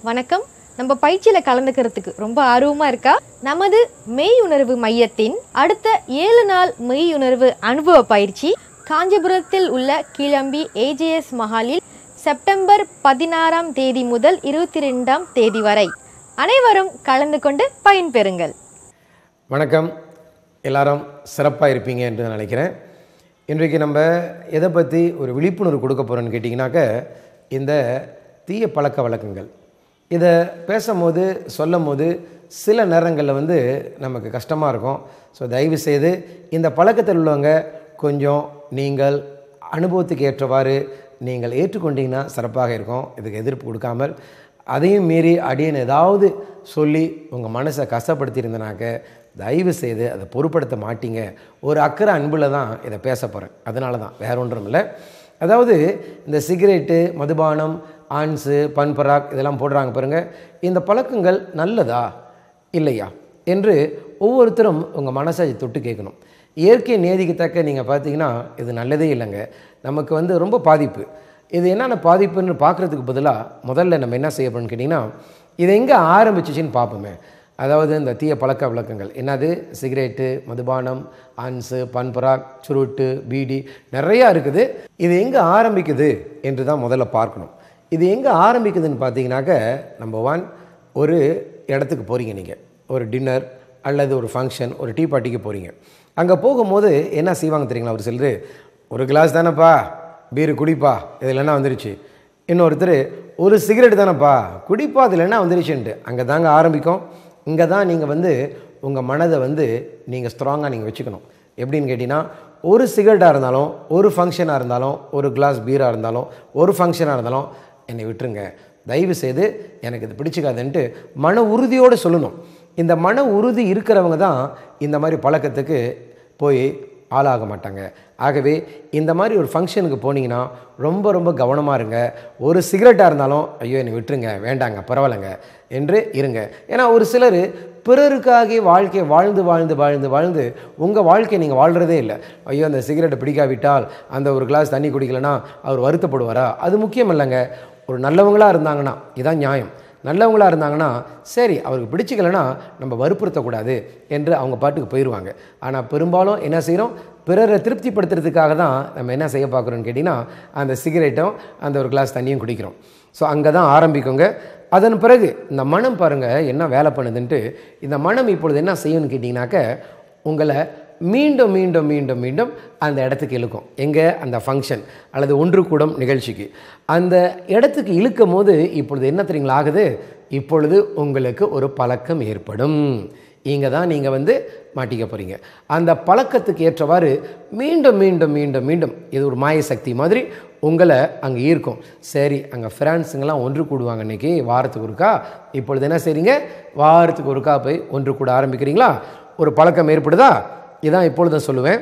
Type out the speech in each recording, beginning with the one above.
வணக்கம். நம்ம பயிற்சியில் கலந்துக்கிறதுக்கு ரொம்ப ஆர்வமாக இருக்கா? நமது மெய்யுணர்வு மையத்தின் அடுத்த 7 நாள் மெய்யுணர்வு அனுபவ பயிற்சி காஞ்சிபுரத்தில் உள்ள கிளம்பி AJS மஹாலில் செப்டம்பர் 16ஆம் தேதி முதல் 22ஆம் தேதி வரை அனைவரும் கலந்து கொண்டு பயன்பெறுங்கள். வணக்கம். எல்லாரும் சிறப்பாக இருப்பீங்க என்று நினைக்கிறேன். இன்றைக்கு நம்ம எதை பற்றி ஒரு விழிப்புணர்வு கொடுக்க போகிறோன்னு கேட்டிங்கனாக்க, இந்த தீய பழக்க வழக்கங்கள். இதை பேசும்போது சொல்லும் போது சில நேரங்களில் நமக்கு கஷ்டமாக இருக்கும். ஸோ தயவு செய்து இந்த பழக்கத்தில் உள்ளவங்க கொஞ்சம் நீங்கள் அனுபவத்துக்கு ஏற்றவாறு நீங்கள் ஏற்றுக்கொண்டீங்கன்னா சிறப்பாக இருக்கும். இதுக்கு எதிர்ப்பு கொடுக்காமல் அதையும் மீறி அடியேன்னு ஏதாவது சொல்லி உங்கள் மனசை கஷ்டப்படுத்தியிருந்தனாக்க தயவு செய்து அதை பொருட்படுத்த மாட்டீங்க. ஒரு அக்கறை அன்பில் தான் இதை பேச போகிறேன். அதனால தான், வேற ஒன்றும் இல்லை. அதாவது இந்த சிகரெட்டு, மதுபானம், ஆன்ஸு, பன்பராக் இதெல்லாம் போடுறாங்க பாருங்கள். இந்த பழக்கங்கள் நல்லதா இல்லையா என்று ஒவ்வொருத்தரும் உங்கள் மனசை தொட்டு கேட்கணும். இயற்கை நேதிக்கத்தக்க நீங்கள் பார்த்தீங்கன்னா இது நல்லதே இல்லைங்க. நமக்கு ரொம்ப பாதிப்பு. இது என்னென்ன பாதிப்புன்னு பார்க்குறதுக்கு பதிலாக முதல்ல நம்ம என்ன செய்ய போகிறோம்னு கேட்டிங்கன்னா, இது எங்கே ஆரம்பிச்சிச்சின்னு பார்ப்போமே. அதாவது இந்த தீய பழக்க வழக்கங்கள் என்னது? சிகரெட்டு, மதுபானம், ஆன்ஸு, பன்பராக், சுருட்டு, பீடி நிறையா இருக்குது. இது எங்கே ஆரம்பிக்குது என்று தான் முதல்ல பார்க்கணும். இது எங்கே ஆரம்பிக்குதுன்னு பார்த்தீங்கன்னாக்க, நம்பர் 1, ஒரு இடத்துக்கு போகிறீங்க. நீங்கள் ஒரு டின்னர் அல்லது ஒரு ஃபங்க்ஷன், ஒரு டீ பார்ட்டிக்கு போகிறீங்க. அங்கே போகும்போது என்ன செய்வாங்க தெரியுங்களா? ஒரு சிலர், ஒரு கிளாஸ் தானேப்பா பீரு குடிப்பா, இதில் என்ன வந்துருச்சு. இன்னொருத்தர், ஒரு சிகரெட் தானேப்பா குடிப்பா, அதில் என்ன வந்துருச்சுன்ட்டு அங்கே தாங்க ஆரம்பிக்கும். இங்கே தான் நீங்கள் உங்கள் மனதை நீங்கள் ஸ்ட்ராங்காக நீங்கள் வச்சுக்கணும். எப்படின்னு கேட்டிங்கன்னா, ஒரு சிகரெட்டாக இருந்தாலும், ஒரு ஃபங்க்ஷனாக இருந்தாலும், ஒரு கிளாஸ் பீராக இருந்தாலும், ஒரு ஃபங்க்ஷனாக இருந்தாலும் என்னை விட்டுருங்க, தயவு செய்து எனக்கு இது பிடிச்சிக்காதுன்ட்டு மன உறுதியோடு சொல்லணும். இந்த மன உறுதி இருக்கிறவங்க தான் இந்த மாதிரி பழக்கத்துக்கு போய் ஆளாக மாட்டாங்க. ஆகவே இந்த மாதிரி ஒரு ஃபங்க்ஷனுக்கு போனீங்கன்னா ரொம்ப ரொம்ப கவனமாக இருங்க. ஒரு சிகரெட்டாக இருந்தாலும் ஐயோ என்னை விட்டுருங்க, வேண்டாங்க, பரவாயில்லைங்க என்று இருங்க. ஏன்னா ஒரு சிலர் பிறருக்காக வாழ்க்கையை வாழ்ந்து வாழ்ந்து வாழ்ந்து வாழ்ந்து உங்கள் வாழ்க்கையை நீங்கள் வாழ்கிறதே இல்லை. ஐயோ அந்த சிகரெட்டை பிடிக்காவிட்டால், அந்த ஒரு கிளாஸ் தண்ணி குடிக்கலைன்னா அவர் வருத்தப்படுவாரா? அது முக்கியம் இல்லைங்க. ஒரு நல்லவங்களாக இருந்தாங்கன்னா இதான் நியாயம். நல்லவங்களாக இருந்தாங்கன்னா சரி, அவருக்கு பிடிச்சிக்கலைன்னா நம்ம வற்புறுத்தக்கூடாது என்று அவங்க பாட்டுக்கு போயிடுவாங்க. ஆனால் பெரும்பாலும் என்ன செய்கிறோம்? பிறரை திருப்திப்படுத்துறதுக்காக தான் நம்ம என்ன செய்ய பார்க்குறோன்னு கேட்டிங்கன்னா, அந்த சிகரெட்டும் அந்த ஒரு கிளாஸ் தண்ணியும் குடிக்கிறோம். ஸோ அங்கே தான் ஆரம்பிக்குங்க. அதன் பிறகு இந்த மனம் பாருங்கள் என்ன வேலை பண்ணுதுன்ட்டு. இந்த மனம் இப்பொழுது என்ன செய்யும்னு கேட்டிங்கனாக்க, உங்களை மீண்டும் மீண்டும் மீண்டும் மீண்டும் அந்த இடத்துக்கு இழுக்கும். எங்கே? அந்த ஃபங்க்ஷன் அல்லது ஒன்று கூடும் நிகழ்ச்சிக்கு. அந்த இடத்துக்கு இழுக்கும் போது இப்பொழுது என்ன தெரியுங்களா ஆகுது? இப்பொழுது உங்களுக்கு ஒரு பழக்கம் ஏற்படும். இங்கே தான் நீங்கள் மாட்டிக்க போகிறீங்க. அந்த பழக்கத்துக்கு ஏற்றவாறு மீண்டும் மீண்டும் மீண்டும் மீண்டும் இது ஒரு மாய சக்தி மாதிரி உங்களை அங்கே ஈர்க்கும். சரி, அங்கே ஃப்ரெண்ட்ஸுங்கெல்லாம் ஒன்று கூடுவாங்க இன்றைக்கி வாரத்துக்கு ஒருக்கா. இப்பொழுது என்ன செய்றீங்க? வாரத்துக்கு ஒருக்கா போய் ஒன்று கூட ஆரம்பிக்கிறீங்களா? ஒரு பழக்கம் ஏற்படுதா? இதான் இப்பொழுது சொல்லுவேன்.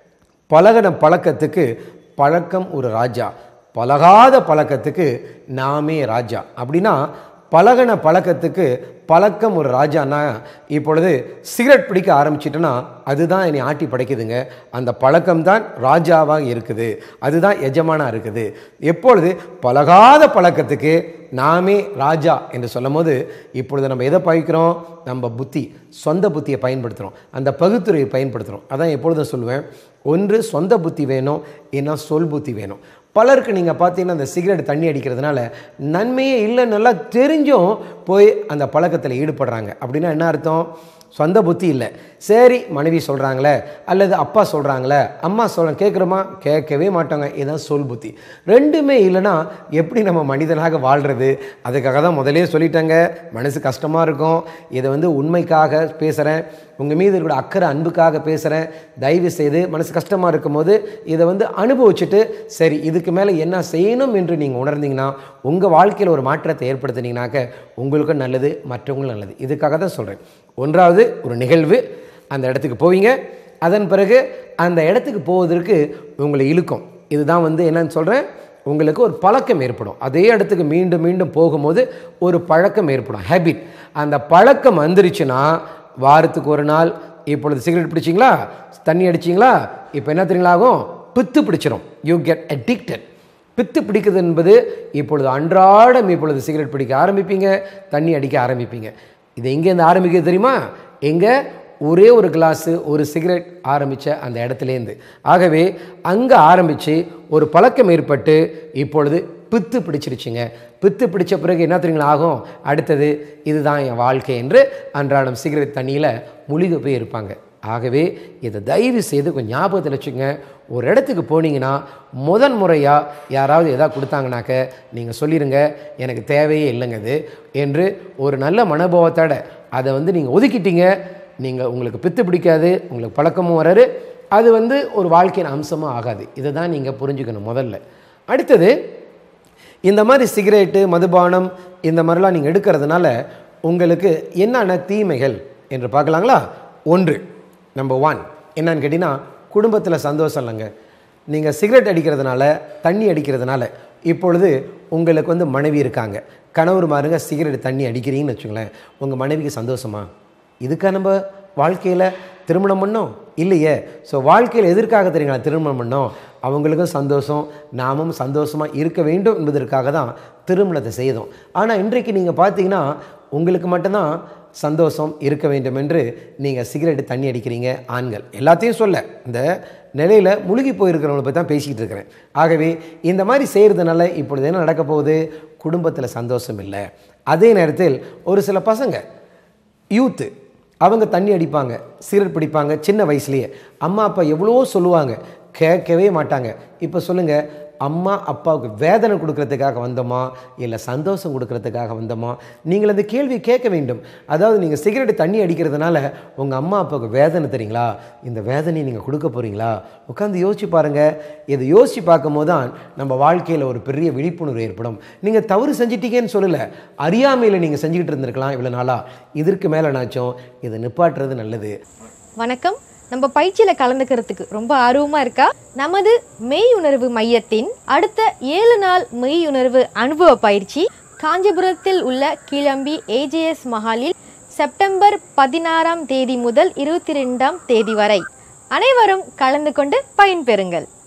பழகின பழக்கத்துக்கு பழக்கம் ஒரு ராஜா, பழகாத பழக்கத்துக்கு நாமே ராஜா. அப்படின்னா பழகின பழக்கத்துக்கு பழக்கம் ஒரு ராஜானா, இப்பொழுது சிகரெட் பிடிக்க ஆரம்பிச்சிட்டேன்னா அதுதான் என்னை ஆட்டி படைக்குதுங்க. அந்த பழக்கம்தான் ராஜாவாக இருக்குது, அதுதான் எஜமானாக இருக்குது. எப்பொழுது பழகாத பழக்கத்துக்கு நாமே ராஜா என்று சொல்லும் போது இப்பொழுது நம்ம எதை பாய்க்கிறோம்? நம்ம புத்தி, சொந்த புத்தியை பயன்படுத்துகிறோம், அந்த பகுத்துறையை பயன்படுத்துகிறோம். அதான் எப்பொழுதும் சொல்லுவேன், ஒன்று சொந்த புத்தி வேணும், இல்லைன்னா சொல் புத்தி வேணும். பலருக்கு நீங்கள் பார்த்தீங்கன்னா அந்த சிகரெட் தண்ணி அடிக்கிறதுனால நன்மையே இல்லைன்னு நல்லா தெரிஞ்சும் போய் அந்த பழக்கத்தில் ஈடுபடுறாங்க. அப்படின்னா என்ன அர்த்தம்? சொந்த புத்தி இல்லை. சரி, மனைவி சொல்கிறாங்களே அல்லது அப்பா சொல்கிறாங்களே, அம்மா கேட்குறோமா? கேட்கவே மாட்டாங்க. இதுதான் சொல் புத்தி. ரெண்டுமே இல்லைன்னா எப்படி நம்ம மனிதனாக வாழ்கிறது? அதுக்காக தான் முதலே சொல்லிட்டாங்க, மனசு கஷ்டமாக இருக்கும். இதை உண்மைக்காக பேசுகிறேன், உங்கள் மீது இருக்கிற அக்கறை அன்புக்காக பேசுகிறேன். தயவு செய்து மனசு கஷ்டமாக இருக்கும் போது இதை அனுபவிச்சுட்டு சரி இதுக்கு மேலே என்ன செய்யணும் என்று நீங்கள் உணர்ந்தீங்கன்னா, உங்கள் வாழ்க்கையில் ஒரு மாற்றத்தை ஏற்படுத்தினீங்கனாக்க உங்களுக்கும் நல்லது, மற்றவங்களும் நல்லது. இதுக்காக தான் சொல்கிறேன். ஒன்றாவது ஒரு நிகழ்வு, அந்த இடத்துக்கு போவீங்க. அதன் பிறகு அந்த இடத்துக்கு போவதற்கு உங்களை இழுக்கும். இதுதான் என்னன்னு சொல்கிறேன், உங்களுக்கு ஒரு பழக்கம் ஏற்படும். அதே இடத்துக்கு மீண்டும் மீண்டும் போகும்போது ஒரு பழக்கம் ஏற்படும், ஹேபிட். அந்த பழக்கம் வந்துருச்சுன்னா வாரத்துக்கு ஒரு நாள், இப்பொழுது சிகரெட் பிடிச்சிங்களா, தண்ணி அடிச்சிங்களா, இப்போ என்ன தெரியுங்களா ஆகும்? பித்து பிடிச்சிடும். You get addicted. பித்து பிடிக்குது என்பது இப்பொழுது அன்றாடம் இப்பொழுது சிகரெட் பிடிக்க ஆரம்பிப்பீங்க, தண்ணி அடிக்க ஆரம்பிப்பீங்க. இது எங்கேருந்து ஆரம்பிக்கிறது தெரியுமா? எங்கே ஒரே ஒரு கிளாஸு ஒரு சிகரெட் ஆரம்பித்த அந்த இடத்துலேருந்து. ஆகவே அங்கே ஆரம்பித்து ஒரு பழக்கம் ஏற்பட்டு இப்பொழுது பித்து பிடிச்சிருச்சுங்க. பித்து பிடிச்ச பிறகு என்ன தெரியுங்களா ஆகும்? அடுத்தது இதுதான் என் வாழ்க்கை என்று அன்றாடம் சிகரெட் தண்ணியில் முழுகி போய் இருப்பாங்க. ஆகவே இதை தயவு செய்து கொஞ்சம் ஞாபகத்தில் வச்சுங்க. ஒரு இடத்துக்கு போனீங்கன்னா முதன் முறையாக யாராவது எதாவது கொடுத்தாங்கனாக்க நீங்கள் சொல்லிடுங்க, எனக்கு தேவையே இல்லைங்க இது என்று ஒரு நல்ல மனோபாவத்தோட அதை நீங்கள் ஒதுக்கிட்டீங்க. உங்களுக்கு பித்து பிடிக்காது, உங்களுக்கு பழக்கமும் வராது, அது ஒரு வாழ்க்கையின் அம்சமாக ஆகாது. இதை தான் நீங்கள் புரிஞ்சுக்கணும் முதல்ல. அடுத்தது, இந்த மாதிரி சிகரெட்டு, மதுபானம் இந்த மாதிரிலாம் நீங்கள் எடுக்கிறதுனால உங்களுக்கு என்னென்ன தீமைகள் என்று பார்க்கலாங்களா? ஒன்று, நம்பர் 1 என்னன்னு கேட்டிங்கன்னா, குடும்பத்தில் சந்தோஷம் இல்லைங்க. நீங்கள் சிகரெட் அடிக்கிறதுனால, தண்ணி அடிக்கிறதுனால இப்பொழுது உங்களுக்கு மனைவி இருக்காங்க, கணவர் மாருங்க சிகரெட் தண்ணி அடிக்கிறீங்கன்னு வச்சுங்களேன், உங்கள் மனைவிக்கு சந்தோஷமா? இதுக்காக நம்ம வாழ்க்கையில் திருமணம் பண்ணோம் இல்லையே. ஸோ வாழ்க்கையில் எதற்காக தெரியுங்களா திருமணம் பண்ணோம்? அவங்களுக்கும் சந்தோஷம், நாமும் சந்தோஷமாக இருக்க வேண்டும் என்பதற்காக தான் திருமணத்தை செய்தோம். ஆனால் இன்றைக்கு நீங்கள் பார்த்தீங்கன்னா உங்களுக்கு மட்டும்தான் சந்தோஷம் இருக்க வேண்டும் என்று நீங்கள் சிகரெட்டு தண்ணி அடிக்கிறீங்க. ஆண்கள் எல்லாத்தையும் சொல்ல, இந்த நிலையில் முழுகி போயிருக்கிறவங்களை பற்றி தான் பேசிக்கிட்டு இருக்கிறேன். ஆகவே இந்த மாதிரி செய்கிறதுனால இப்பொழுது என்ன நடக்க போகுது? குடும்பத்தில் சந்தோஷம் இல்லை. அதே நேரத்தில் ஒரு சில பசங்க யூத்து அவங்க தண்ணி அடிப்பாங்க, சிகரெட் பிடிப்பாங்க. சின்ன வயசுலேயே அம்மா அப்பா எவ்வளோ சொல்லுவாங்க, கேட்கவே மாட்டாங்க. இப்போ சொல்லுங்கள், அம்மா அப்பாவுக்கு வேதனை கொடுக்கறதுக்காக வந்தோமா இல்லை சந்தோஷம் கொடுக்கறதுக்காக வந்தோமா? நீங்கள் அந்த கேள்வி கேட்க வேண்டும். அதாவது நீங்கள் சிகரெட்டு தண்ணி அடிக்கிறதுனால உங்கள் அம்மா அப்பாவுக்கு வேதனை தெரியுங்களா? இந்த வேதனையை நீங்கள் கொடுக்க போகிறீங்களா? உட்காந்து யோசிச்சு பாருங்கள். இதை யோசித்து பார்க்கும் போது தான் நம்ம வாழ்க்கையில் ஒரு பெரிய விழிப்புணர்வு ஏற்படும். நீங்கள் தவறு செஞ்சிட்டீங்கன்னு சொல்லலை, அறியாமையில் நீங்கள் செஞ்சுக்கிட்டு இருந்திருக்கலாம் இவ்வளோ நாளாக. இதற்கு மேலே நாச்சும் இதை நிப்பாட்டுறது நல்லது. வணக்கம். நம்ம பயிற்சியில் கலந்துக்கிறதுக்கு ரொம்ப ஆர்வமாக இருக்கா? நமது மெய்யுணர்வு மையத்தின் அடுத்த 7 நாள் மெய்யுணர்வு அனுபவ பயிற்சி காஞ்சிபுரத்தில் உள்ள கிளம்பி ஏஜேஎஸ் மஹாலில் செப்டம்பர் 16ஆம் தேதி முதல் 22ஆம் தேதி வரை அனைவரும் கலந்து கொண்டு பயன்பெறுங்கள்.